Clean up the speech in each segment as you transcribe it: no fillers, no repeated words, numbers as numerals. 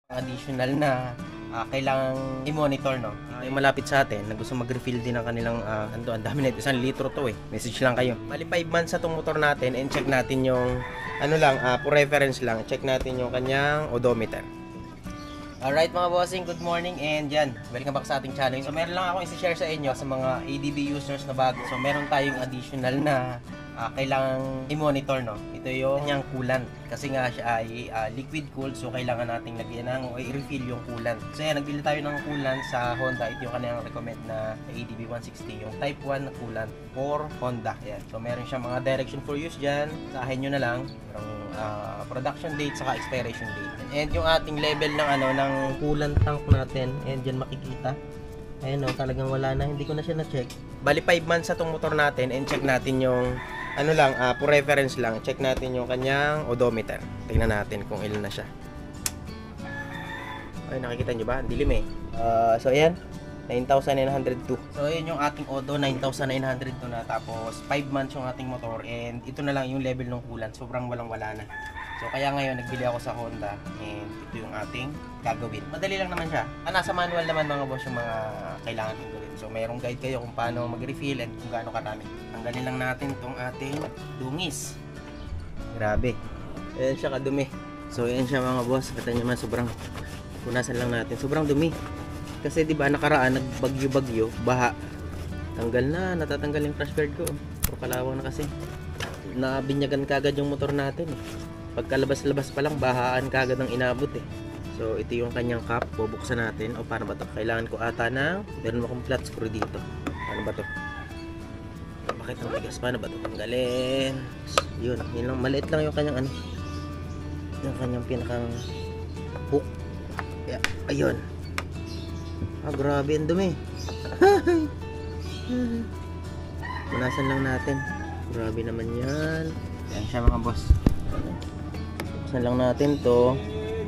Additional na kailangang i-monitor, no? Yung malapit sa atin na gusto mag-refill din ng kanilang ang dami na ito, 1 litro to message lang kayo. Bali 5 months sa tong motor natin, and check natin yung for reference lang, check natin yung kanyang odometer. Alright mga bossing, good morning, and yan, welcome back sa ating channel. So meron lang akong i-share sa inyo sa mga ADB users na bago. So meron tayong additional na kailangang i-monitor, no? Ito yung kanyang coolant, kasi nga siya ay liquid cooled, so kailangan nating lagyan ng i-refill yung coolant. So yan, nagbili tayo ng coolant sa Honda. Ito yung kanyang recommend na ADB 160, yung type 1 na coolant for Honda. Yan. So meron siyang mga direction for use dyan, sahin nyo na lang. Merong production date saka expiration date, and yung ating level ng ng coolant tank natin, and dyan makikita. Ayan, talagang wala na, hindi ko na siya na-check. Bali 5 months sa tong motor natin, and check natin yung for reference lang, check natin yung kanyang odometer. Tingnan natin kung ilan na siya. Ay, nakikita nyo ba? Ang dilim so ayan, 9,902. So ayan yung ating odo, 9,902 na. Tapos 5 months yung ating motor, and ito na lang yung level ng coolant, sobrang walang-wala na. So kaya ngayon nagbili ako sa Honda, and ito yung ating gagawin. Madali lang naman siya. Nasa manual naman mga boss yung mga kailangan yung gawin. So mayroong guide kayo kung paano mag-refill and kung gaano karami. Tanggalin lang natin itong ating dungis. Grabe. Ayan siya kadumi. So ayan siya mga boss. Kita nyo man, sobrang punasan lang natin. Sobrang dumi. Kasi di ba nakaraan nagbagyo-bagyo, baha. Tanggal na, natatanggal yung crash guard ko. Pero kalawang na kasi. Nabinyagan kagad yung motor natin Pagkalabas-labas pa lang, bahaan kagad ang inabot So ito yung kanyang cap, bubuksan natin. O paano ba ito? Kailangan ko ata meron akong flat screw dito. Paano ba ito? Bakit ang bigas? Paano ba ito? Tanggalin. Yun lang, maliit lang yung kanyang yung kanyang pinakang hook. Yeah, ayun. Grabe, ang dumi. Punasan lang natin. Grabe naman yan. Yan siya mga boss. Buksan lang natin to.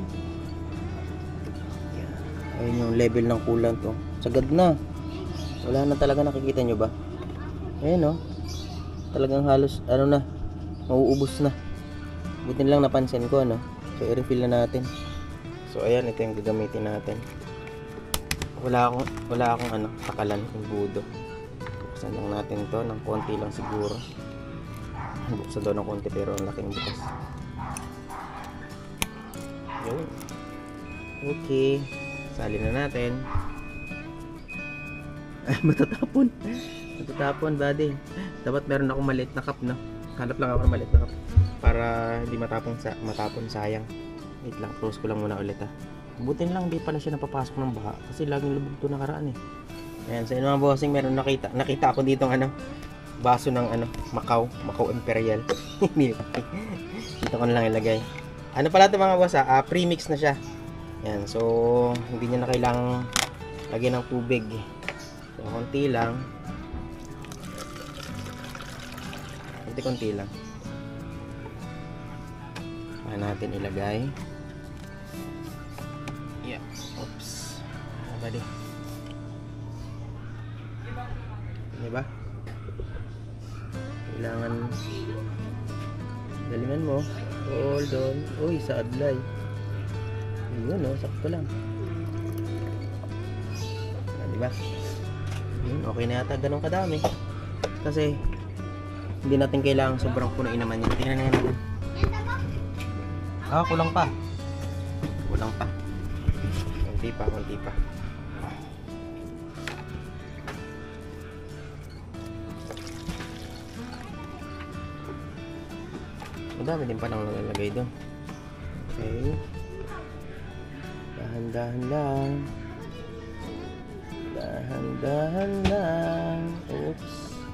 Ayun yung level ng coolant sagad na. Wala na talaga, nakikita nyo ba? Ayun talagang halos na, mauubos na. Buti lang napansin ko So i-refill na natin. So ayan, ito yung gagamitin natin. Wala akong takalan, imbudo. Buksan lang natin to ng konti lang siguro. Buksan daw ng konti pero ang laking bukas. Yun. Okay, salin na natin. Ay, matatapon buddy. Dapat meron akong maliit na cup hanap lang ako ng maliit na cup para hindi matapon sayang. Wait lang, close ko lang muna ulit butin lang di pala siya napapasok ng baha kasi laging lubog to nakaraan Ayan, so yun mga bossing, meron nakita ako dito baso ng Macau Imperial. Dito ko na lang ilagay. Pala ito mga boss, premix na siya. Yan, so hindi niya na kailangang lagyan ng tubig. So konti lang. Konti lang. Kaya natin ilagay. Yeah. Oops. Bali. Diba? Kailangan galingan mo. Hold on. Uy, sa adlay. Yun sakto lang. Diba? Yun, okay na yata ganun kadami. Kasi hindi natin kailangan sobrang punuin naman yan. Tingnan natin. Kulang pa. Konti pa. Madami din pa nang nalalagay doon. Okay. Dahan-dahan lang. Oops.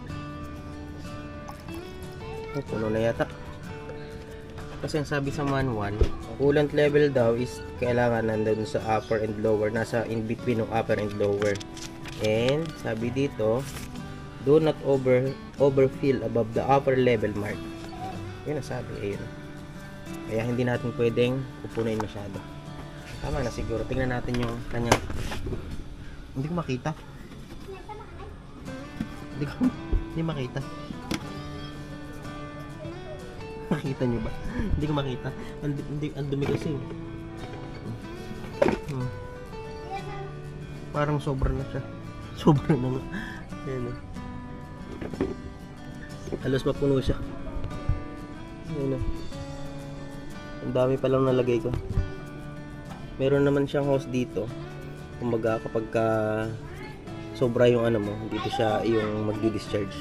Puno na yata. Kasi ang sabi sa manual, coolant level daw is kailangan nandun sa upper and lower, nasa in between ng upper and lower. And sabi dito, do not overfill above the upper level mark. Yun ang sabi, ayun. Kaya hindi natin pwedeng pupunuin masyado. Tama na siguro. Tingnan natin yung kanyang. Hindi ko makita. Hindi makita. Makita nyo ba? Hindi ko makita. Ang dumi kasi. Parang sobra na siya. Sobra na nga. Ayan o. Halos mapuno siya. Ayan o. Ang dami pa lang nalagay ko. Meron naman siyang hose dito. Kumbaga kapag sobra yung ano mo, dito siya yung magdi-discharge.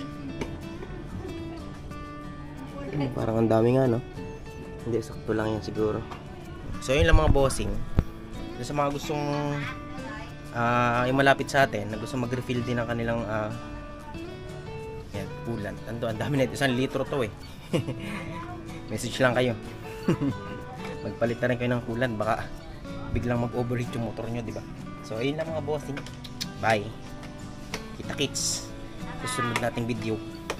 Parang ang dami nga, no? Hindi, sakto lang yan siguro. So yun lang mga bossing. Sa mga gustong yung malapit sa atin na gusto mag-refill din ng kanilang yan, coolant. Ang dami na ito, 1 litro to eh. Message lang kayo. Magpalit na rin kayo ng coolant, baka biglang mag-overheat yung motor nyo, di ba? So ayun lang mga bossing. Bye. Kita-kits susunod nating video.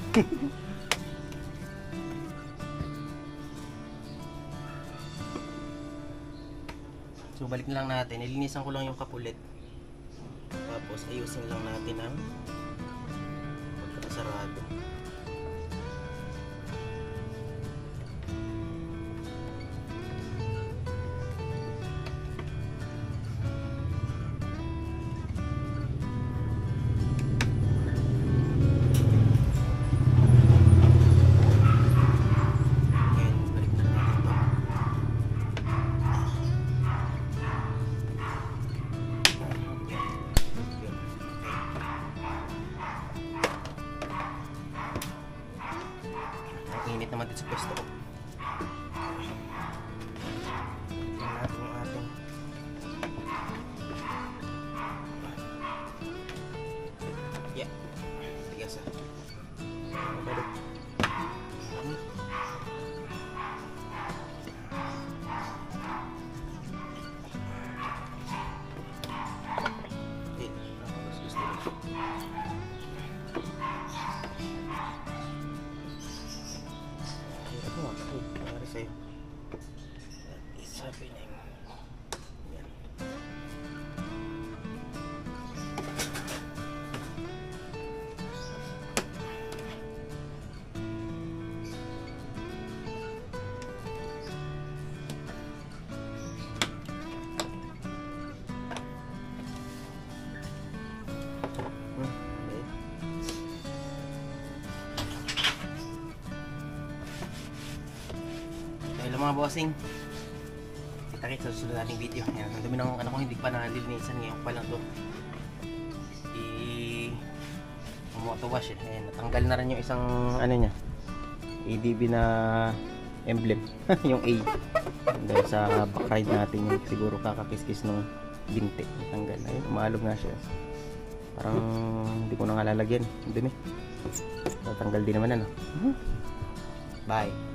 So balik na lang natin, nilinisan ko lang yung kapulit. Tapos ayusin lang natin ang pagkakasarado. Init naman dito sa pwesto ko. Tingnan natin yung ating yeah. Tigas ah. Balik. Sa'yo. That is happening. Yan. Hello mga bossing, kita-kits sa susunod nating video. Ayan, ang dumi ng ano ko, hindi pa nalilinisan ngayon pa lang to moto wash. Ayan, natanggal na rin yung isang ano nya, ADB na emblem. Yung A dahil sa back ride natin yung siguro kakakis-kis ng binte, natanggal. Ayun, umalog nga siya, parang hindi ko na nga lalagyan, ang dumi. Natanggal din naman ano. Bye.